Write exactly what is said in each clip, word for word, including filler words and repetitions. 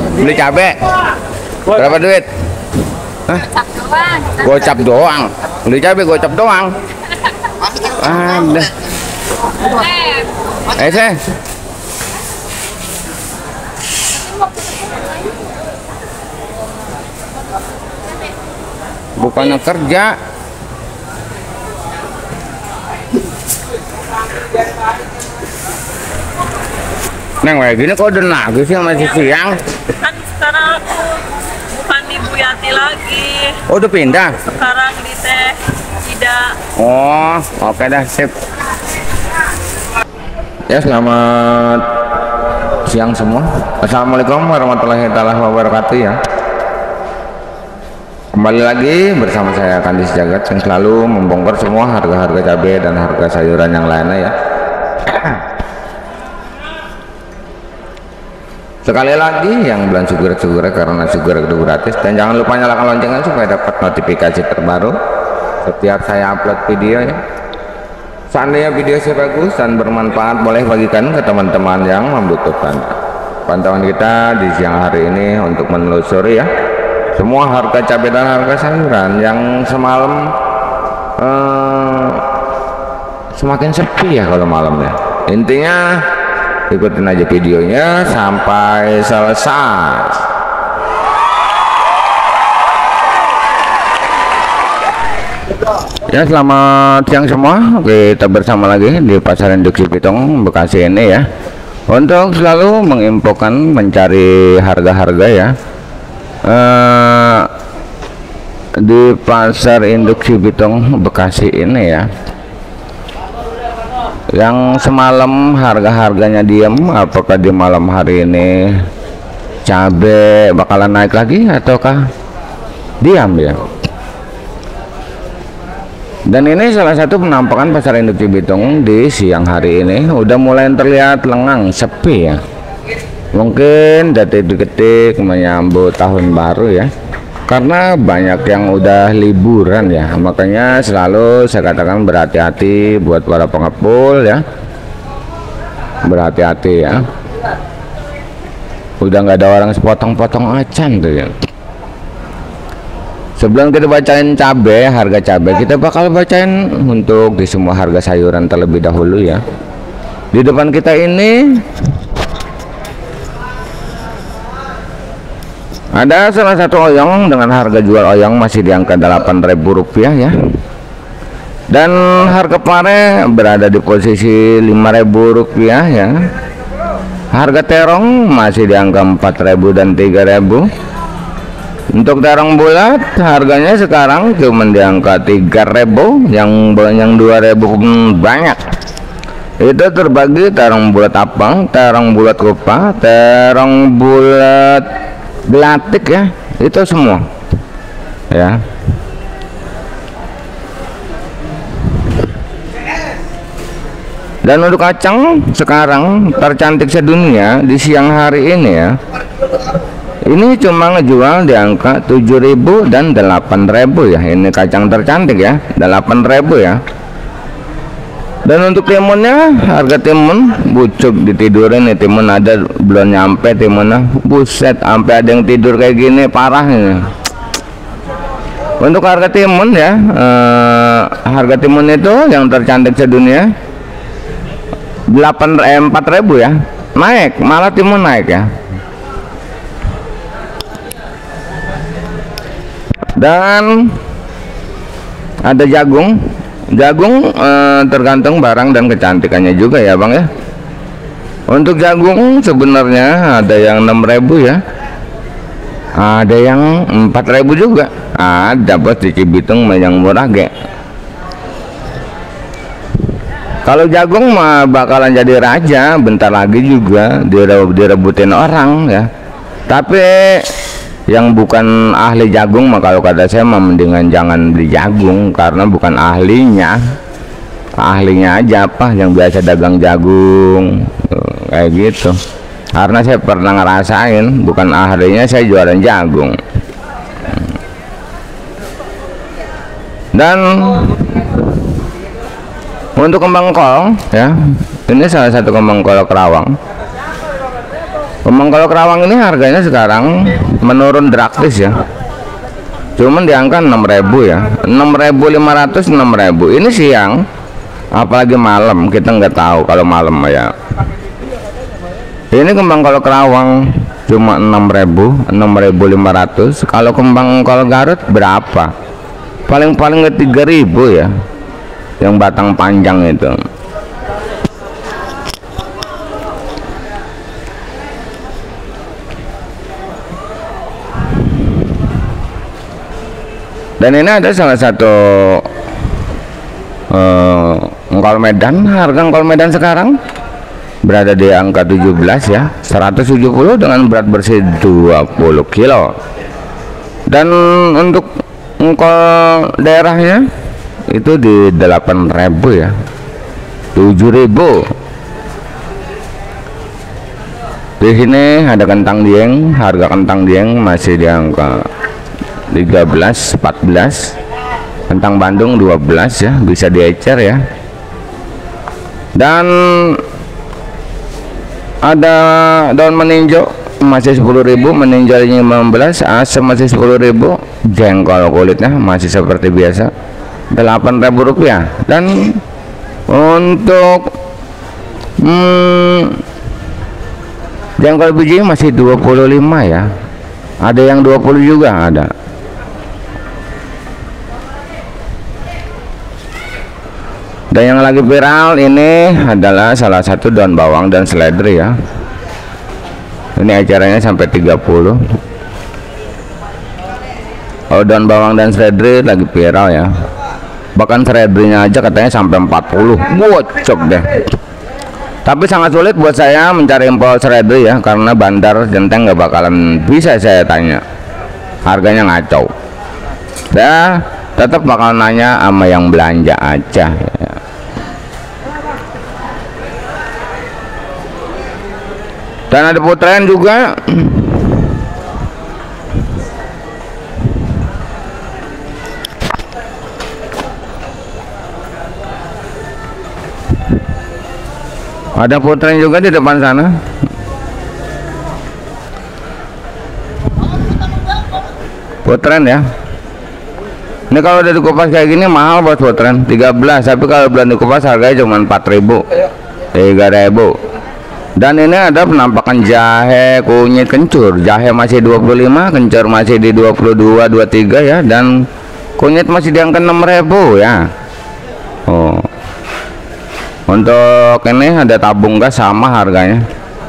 Beli cabe. Berapa duit? Hah? Gocap doang. Beli cabe gocap doang. Ada. Eh, saya. Bukannya kerja. Neng, kayak gini kok udah nagih sih masih siang? Kan sekarang aku bukan di Bu Yati lagi. Oh, udah pindah? Sekarang di Teh Ida. Oh, oke dah, sip. Ya, selamat siang semua. Assalamualaikum warahmatullahi wabarakatuh ya. Kembali lagi bersama saya Kandis Jagat yang selalu membongkar semua harga-harga cabai dan harga sayuran yang lainnya ya. Sekali lagi yang belum syukur-syukur karena syukur itu gratis, dan jangan lupa nyalakan loncengnya supaya dapat notifikasi terbaru setiap saya upload video ya. Seandainya video saya bagus dan bermanfaat, boleh bagikan ke teman-teman yang membutuhkan. Pantauan kita di siang hari ini untuk menelusuri ya semua harga cabai dan harga sayuran yang semalam eh, semakin sepi ya kalau malamnya. Intinya ikutin aja videonya sampai selesai. Ya, selamat siang semua. Kita bersama lagi di Pasar Induk Cibitung Bekasi ini ya, untuk selalu menginfokan mencari harga-harga ya eh, di Pasar Induk Cibitung Bekasi ini ya, yang semalam harga-harganya diam. Apakah di malam hari ini cabai bakalan naik lagi ataukah diam ya? Dan ini salah satu penampakan Pasar Induk Cibitung di siang hari ini udah mulai terlihat lengang, sepi ya. Mungkin detik-detik menyambut tahun baru ya, karena banyak yang udah liburan ya. Makanya selalu saya katakan berhati-hati buat para pengepul ya, berhati-hati ya. Udah nggak ada orang sepotong-potong acan tuh ya. Sebelum kita bacain cabai, harga cabai, kita bakal bacain untuk di semua harga sayuran terlebih dahulu ya. Di depan kita ini ada salah satu oyong dengan harga jual oyong masih di angka delapan ribu rupiah ya. Dan harga pare berada di posisi lima ribu rupiah ya. Harga terong masih di angka empat ribu dan tiga ribu. Untuk terong bulat harganya sekarang cuma di angka tiga ribu, yang yang dua ribu banyak. Itu terbagi terong bulat abang, terong bulat kupa, terong bulat gelatik ya, itu semua ya. Dan untuk kacang sekarang tercantik sedunia di siang hari ini ya, ini cuma ngejual di angka tujuh ribu dan delapan ribu ya. Ini kacang tercantik ya, delapan ribu ya. Dan untuk timunnya, harga timun bucuk ditidurin nih, timun ada belum nyampe timunnya, buset, sampai ada yang tidur kayak gini, parah ini. Untuk harga timun ya, eh, harga timun itu yang tercantik sedunia delapan empat ribu ya, naik, malah timun naik ya. Dan ada jagung. Jagung eh, tergantung barang dan kecantikannya juga ya bang ya. Untuk jagung sebenarnya ada yang enam ribu ya, ada yang empat ribu juga, ada bos di Cibitung yang murah ge. Kalau jagung mah bakalan jadi raja bentar lagi juga, direbutin orang ya. Tapi yang bukan ahli jagung mah kalau kata saya mah mendingan jangan beli jagung, karena bukan ahlinya. Ahlinya aja apa yang biasa dagang jagung tuh, kayak gitu. Karena saya pernah ngerasain, bukan ahlinya, saya jualan jagung. Dan untuk kembang kol ya, ini salah satu kembang kol Kerawang. Kembang kalau kerawang ini harganya sekarang menurun drastis ya, cuman di angka enam ribu ya, enam ribu lima ratus, enam ribu. Ini siang, apalagi malam kita nggak tahu kalau malam ya. Ini kembang kalau kerawang cuma enam ribu, enam ribu lima ratus. Kalau kembang kalau Garut berapa? Paling-paling ke tiga ribu ya, yang batang panjang itu. Dan ini ada salah satu uh, engkol Medan. Harga engkol Medan sekarang berada di angka tujuh belas ya, seratus tujuh puluh dengan berat bersih dua puluh kilo. Dan untuk engkol daerahnya itu di delapan ribu ya, tujuh ribu. Di sini ada kentang dieng, harga kentang dieng masih di angka tiga belas, empat belas. Kentang Bandung dua belas ya, bisa diecer ya. Dan ada daun meninjo masih sepuluh ribu, meninjaunya lima belas, asam masih sepuluh ribu, jengkol kulitnya masih seperti biasa delapan ribu rupiah. Dan untuk hmm, jengkol biji masih dua puluh lima ya, ada yang dua puluh juga ada. Dan yang lagi viral ini adalah salah satu daun bawang dan seledri ya. Ini acaranya sampai tiga puluh. Oh, daun bawang dan seledri lagi viral ya. Bahkan seledrinya aja katanya sampai empat puluh. Bocok deh. Tapi sangat sulit buat saya mencari empol seledri ya, karena bandar Genteng nggak bakalan bisa saya tanya. Harganya ngacau. Ya, tetap bakal nanya sama yang belanja aja ya. Dan ada putren juga. Ada putren juga di depan sana. Putren ya. Ini kalau udah dikupas kayak gini mahal buat putren, tiga belas, tapi kalau belum dikupas harganya cuma empat ribu, tiga ribu. Dan ini ada penampakan jahe kunyit kencur. Jahe masih dua puluh lima, kencur masih di dua puluh dua, dua puluh tiga ya, dan kunyit masih di angka enam ribu ya. Oh. Untuk ini ada tabung gas sama harganya.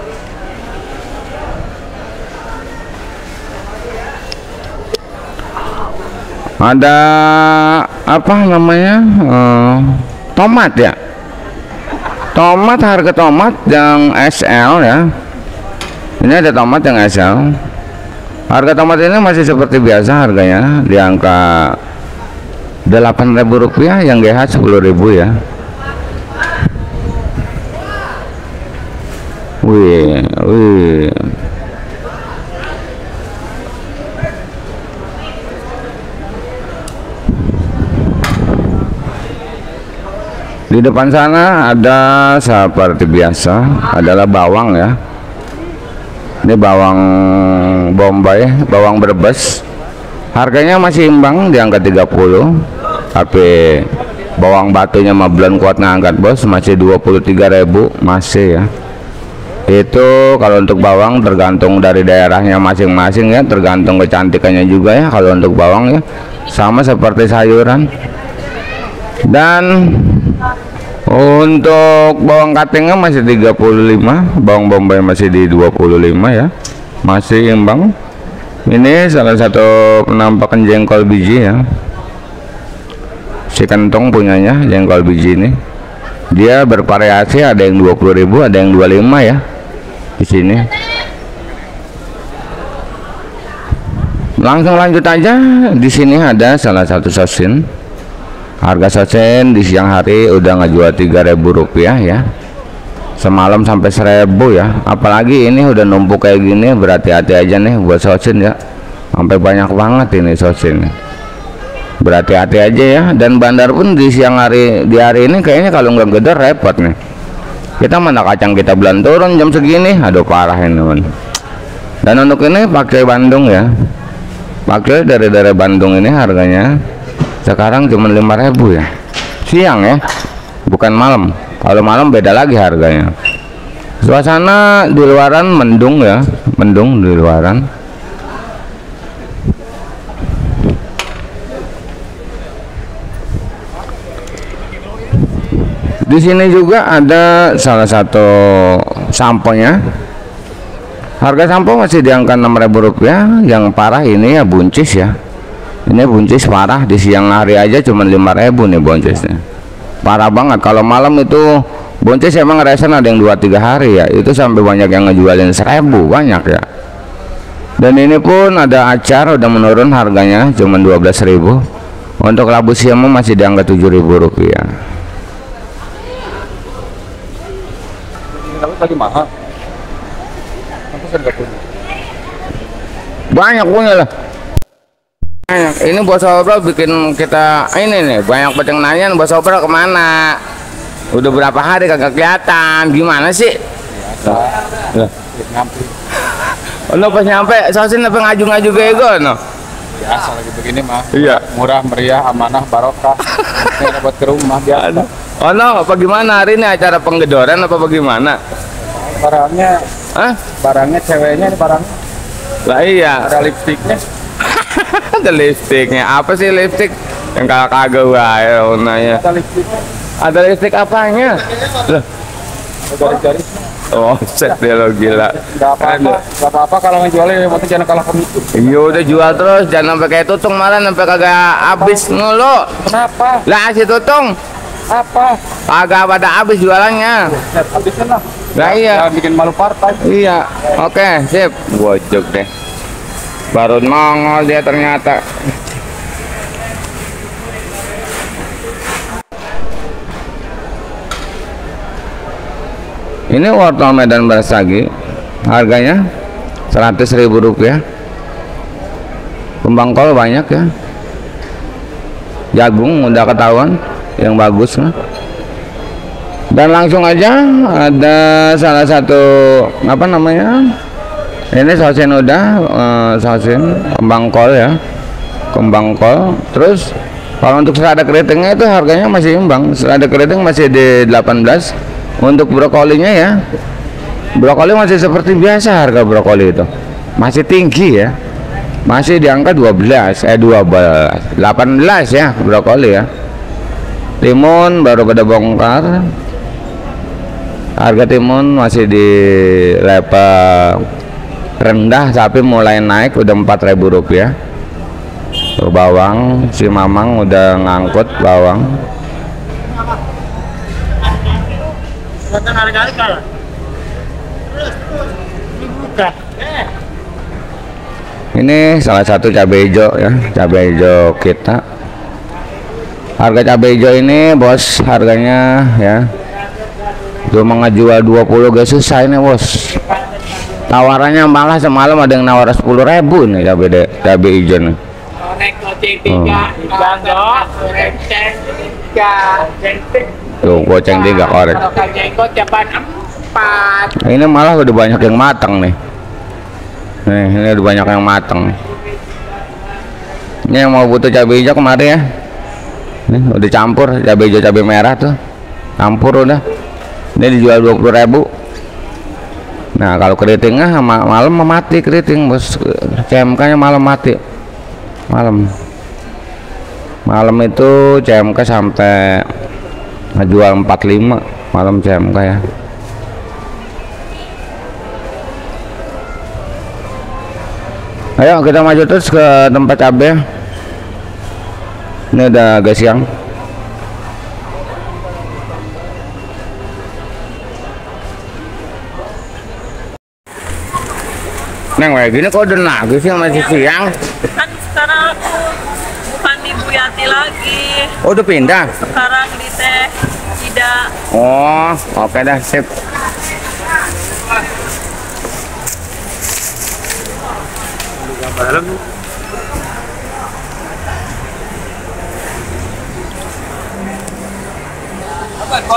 Ada apa namanya? Uh, tomat ya. Tomat, harga tomat yang S L ya. Ini ada tomat yang S L. Harga tomat ini masih seperti biasa, harganya di angka delapan ribu rupiah, yang G H sepuluh ribu ya. Wih, wih. Di depan sana ada seperti biasa adalah bawang ya. Ini bawang bombay, bawang Brebes. Harganya masih imbang di angka tiga puluh. Tapi bawang batunya mah belum kuat ngangkat bos, masih dua puluh tiga ribu masih ya. Itu kalau untuk bawang tergantung dari daerahnya masing-masing ya, tergantung kecantikannya juga ya kalau untuk bawang ya. Sama seperti sayuran. Dan untuk bawang katingnya masih tiga puluh lima, bawang bombay masih di dua puluh lima ya, masih imbang. Ini salah satu penampakan jengkol biji ya, si Kentong punyanya jengkol biji ini. Dia bervariasi, ada yang dua puluh ribu, ada yang dua puluh lima ya di sini. Langsung lanjut aja, di sini ada salah satu sosin. Harga sosen di siang hari udah ngejual tiga ribu rupiah ya, semalam sampai seribu ya. Apalagi ini udah numpuk kayak gini, berhati-hati aja nih buat sosen ya, sampai banyak banget ini sosen, berhati-hati aja ya. Dan bandar pun di siang hari, di hari ini kayaknya kalau nggak gede repot nih. Kita mana kacang kita belum turun jam segini, aduh parah ini teman. Dan untuk ini pakai Bandung ya, pakai dari daerah Bandung ini harganya sekarang cuma lima ribu ya, siang ya, bukan malam. Kalau malam beda lagi harganya. Suasana di luaran mendung ya, mendung di luaran. Di sini juga ada salah satu samponya. Harga sampo masih di angka enam ribu rupiah. Yang parah ini ya buncis ya. Ini buncis parah, di siang hari aja cuma lima ribu nih buncisnya. Parah banget. Kalau malam itu buncis emang resen ada yang dua tiga hari ya. Itu sampai banyak yang ngejualin seribu, banyak ya. Dan ini pun ada acar udah menurun harganya cuma dua belas ribu. Untuk labu siam masih di angka tujuh ribu rupiah. Lagi mahal. Banyak punya lah. Banyak. Ini bos obral bikin kita ini nih banyak peteng nanya bos obral kemana? Udah berapa hari kagak kelihatan? Gimana sih? Biasa. Nyampe. Lo pas nyampe, sosin apa ngaju-ngaju bego no? Biasa lagi begini mah. Iya. Murah, meriah, amanah, barokah. Yang dapat ke rumah biasa. Oh no, apa gimana hari ini acara penggedoran apa bagaimana? Barangnya, Hah? barangnya ceweknya ini barangnya. Lah iya. Ada lipstiknya. Ada lipstiknya. Apa sih lipstik? Yang kakak kagak wae nanya. Ada lipstiknya. Ada lipstik apanya? Loh. Ada garis-garis. Oh, set dia lo gila. Gak apa-apa, gak apa-apa kalau ngejualnya yang penting jangan kalah pemicu. Iya udah jual terus, jangan sampai kayak tutung malah sampai kagak habis mulu. Kenapa? Lah si tutung Apa? kagak pada habis jualannya. Ya, habisin lah. Lah iya. Jangan bikin malu partai. Iya, oke, sip. Gojok deh. Baru nongol dia ternyata. Ini wortel Medan Brastagi, harganya seratus ribu rupiah. Kembang kol banyak ya. Jagung udah ketahuan yang bagus mah. Dan langsung aja ada salah satu apa namanya? Ini sosin udah, uh, sosin kembang kol ya, kembang kol. Terus kalau untuk selada keritingnya itu harganya masih imbang. Selada keriting masih di delapan belas. Untuk brokolinya ya, brokoli masih seperti biasa harga brokoli itu masih tinggi ya, masih di angka dua belas, eh dua belas, delapan belas ya brokoli ya. Timun baru pada bongkar. Harga timun masih di level rendah tapi mulai naik udah empat ribu rupiah. Tuh, bawang si Mamang udah ngangkut bawang. Ini salah satu cabai hijau ya, cabai hijau kita. Harga cabai hijau ini bos harganya ya cuma ngejual dua puluh gak susah ini bos. Tawarannya malah semalam ada yang nawar sepuluh ribu nih cabai cabai hijau nih. Tuh goceng tiga korek. Ini malah udah banyak yang matang nih. Nih, ini udah banyak yang matang nih. Ini yang mau butuh cabai hijau kemarin ya. Nih udah campur cabai hijau cabai merah tuh. Campur udah. Ini dijual dua puluh ribu. Nah, kalau keritingnya malam mati keriting, bos. C M K-nya malam mati. Malam. Malam itu C M K sampai ngejual empat puluh lima malam C M K ya. Ayo kita maju terus ke tempat cabai. Ini udah agak siang. Neng kayak gini kok udah nagih sih masih siang. Kan sekarang aku bukan di Bu Yati lagi. Oh udah pindah. Sekarang di Teh Ida. Oh oke dah sip.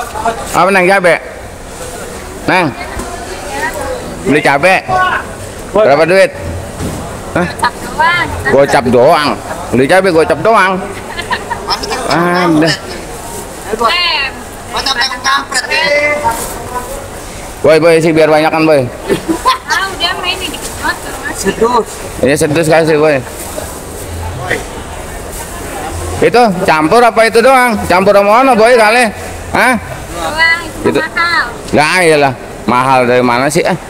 Apa neng cabe? Neng beli cabe? Berapa duit? Hah? Gocap doang. Gocap doang. Beli cabai gocap doang. Ada. Eh, Macam tengok kampret. Boy, boy sih biar banyakan boy. ah udah main di motor mas. Sedus. Ini sedus kasih boy. Itu campur apa itu doang? Campur sama mana boy kali? Hah? Doang itu Itu. mahal. Ya iyalah. Mahal dari mana sih? Eh?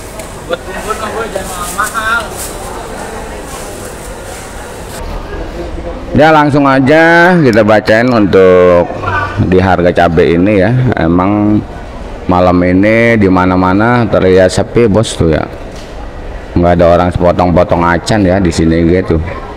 Ya langsung aja kita bacain untuk di harga cabai ini ya. Emang malam ini di mana-mana terlihat sepi bos tuh ya. Nggak ada orang sepotong-potong acan ya di sini gitu.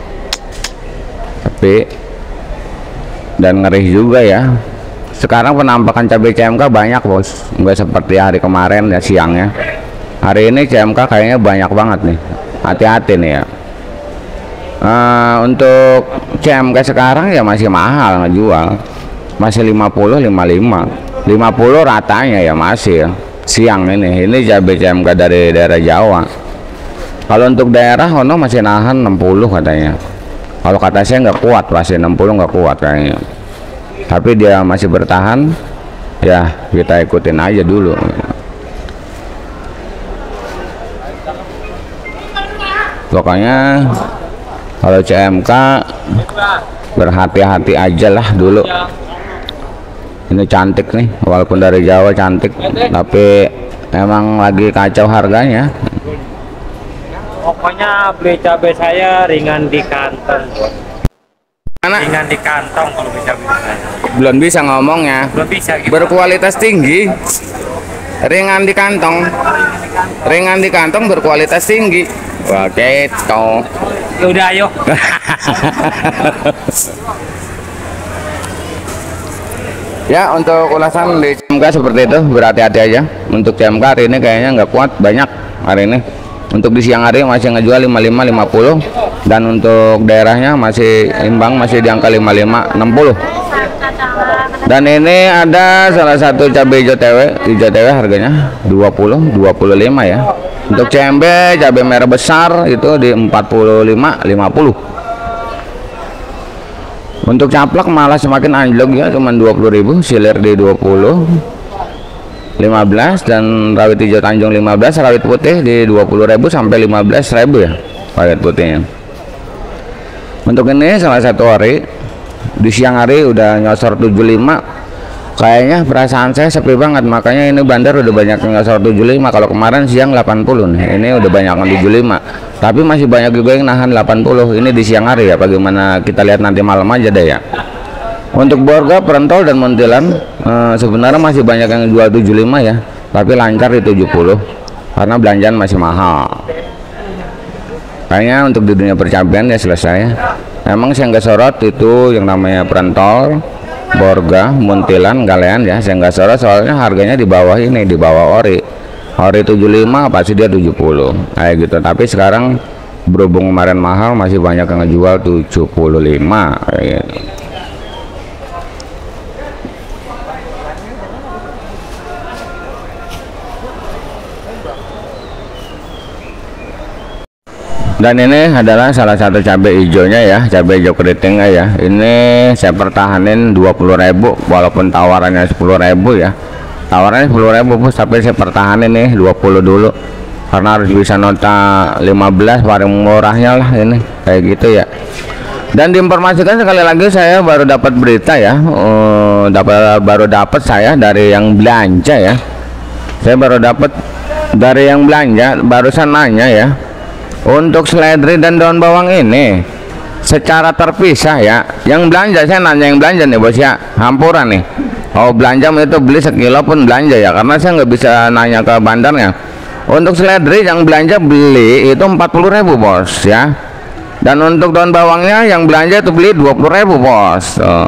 Sepi dan ngeri juga ya. Sekarang penampakan cabai C M K banyak bos. Nggak seperti hari kemarin ya siangnya. Hari ini C M K kayaknya banyak banget nih. Hati-hati nih ya. Uh, untuk C M K sekarang ya masih mahal ngejual, masih lima puluh lima puluh lima lima puluh ratanya ya masih ya. Siang ini ini cabai C M K dari daerah Jawa. Kalau untuk daerah Hono masih nahan enam puluh katanya. Kalau kata saya nggak kuat, masih enam puluh nggak kuat kayaknya, tapi dia masih bertahan ya, kita ikutin aja dulu. Pokoknya kalau C M K berhati-hati aja lah dulu. Ini cantik nih, walaupun dari Jawa cantik, tapi emang lagi kacau harganya. Pokoknya beli cabai saya ringan di kantong. Anak Ringan di kantong kalau beli cabai saya. belum bisa ngomongnya. Belum bisa gitu. Berkualitas tinggi, ringan di kantong, ringan di kantong berkualitas tinggi. Wah gitu. Ya udah ayo. Ya untuk ulasan di C M K seperti itu, berhati-hati aja. Untuk C M K hari ini kayaknya nggak kuat, banyak hari ini. Untuk di siang hari masih ngejual lima puluh lima lima puluh, dan untuk daerahnya masih imbang, masih di angka lima puluh lima enam puluh. Dan ini ada salah satu cabai hijau T W, hijau T W harganya dua puluh dua puluh lima ya. Untuk C M B cabai merah besar itu di empat puluh lima lima puluh. Untuk caplak malah semakin anjlok ya, cuma dua puluh ribu, siler di dua puluh lima belas, dan rawit hijau Tanjung lima belas, rawit putih di dua puluh ribu sampai lima belas ribu ya rawit putihnya. Untuk ini salah satu hari di siang hari udah nyosor tujuh puluh lima. Kayaknya perasaan saya sepi banget, makanya ini bandar udah banyak yang nyosor tujuh puluh lima. Kalau kemarin siang delapan puluh nih, ini udah banyak yang tujuh puluh lima, tapi masih banyak juga yang nahan delapan puluh. Ini di siang hari ya, bagaimana kita lihat nanti malam aja deh ya. Untuk Borga, Perentol dan Muntilan eh, sebenarnya masih banyak yang jual tujuh puluh lima ya, tapi lancar di tujuh puluh karena belanjaan masih mahal. Kayaknya untuk di dunia percabean ya selesai. Emang saya nggak sorot itu yang namanya Perentol, Borga, Muntilan, Galean ya, saya nggak sorot soalnya harganya di bawah ini, di bawah ori. Ori tujuh puluh lima pasti dia tujuh puluh kayak gitu. Tapi sekarang berhubung kemarin mahal, masih banyak yang ngejual tujuh puluh lima kayak gitu. Dan ini adalah salah satu cabai hijaunya ya, cabai hijau keriting ya. Ini saya pertahanin dua puluh ribu, walaupun tawarannya sepuluh ribu ya. Tawarannya sepuluh ribu bos, tapi saya pertahanin nih dua puluh dulu. Karena harus bisa nota lima belas paling murahnya lah ini, kayak gitu ya. Dan diinformasikan sekali lagi, saya baru dapat berita ya, uh, dapat baru dapat saya dari yang belanja ya. Saya baru dapat dari yang belanja, barusan nanya ya. Untuk seledri dan daun bawang ini secara terpisah ya. Yang belanja, saya nanya yang belanja nih bos ya, hampuran nih. Oh belanja itu beli sekilo pun belanja ya, karena saya nggak bisa nanya ke bandarnya. Untuk seledri yang belanja beli itu empat puluh ribu bos ya. Dan untuk daun bawangnya yang belanja itu beli dua puluh ribu bos. Oh.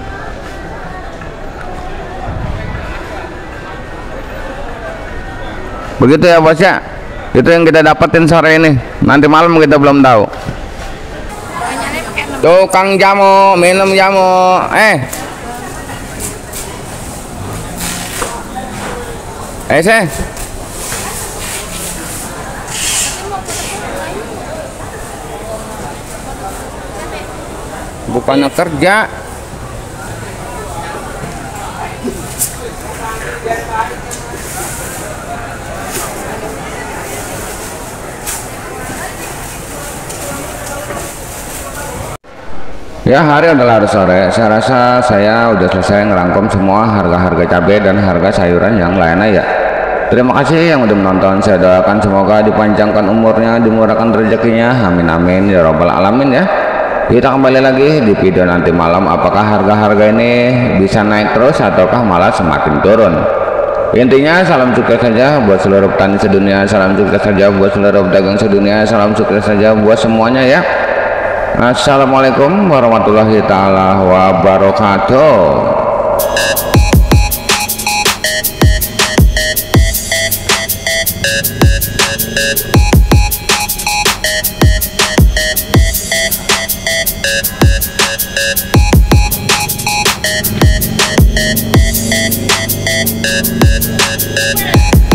Begitu ya bos ya. Itu yang kita dapetin sore ini. Nanti malam kita belum tahu. Tukang jamu, minum jamu. Eh. Eh, sih. bukannya kerja. Ya, hari adalah hari sore. Saya rasa saya udah selesai ngerangkum semua harga-harga cabai dan harga sayuran yang lainnya ya. Terima kasih yang udah menonton. Saya doakan semoga dipanjangkan umurnya, dimurahkan rezekinya. Amin amin ya robbal alamin ya. Kita kembali lagi di video nanti malam. Apakah harga-harga ini bisa naik terus ataukah malah semakin turun? Intinya salam sukses saja buat seluruh petani sedunia, salam sukses saja buat seluruh pedagang sedunia, salam sukses saja buat semuanya ya. Assalamualaikum warahmatullahi taala wabarakatuh.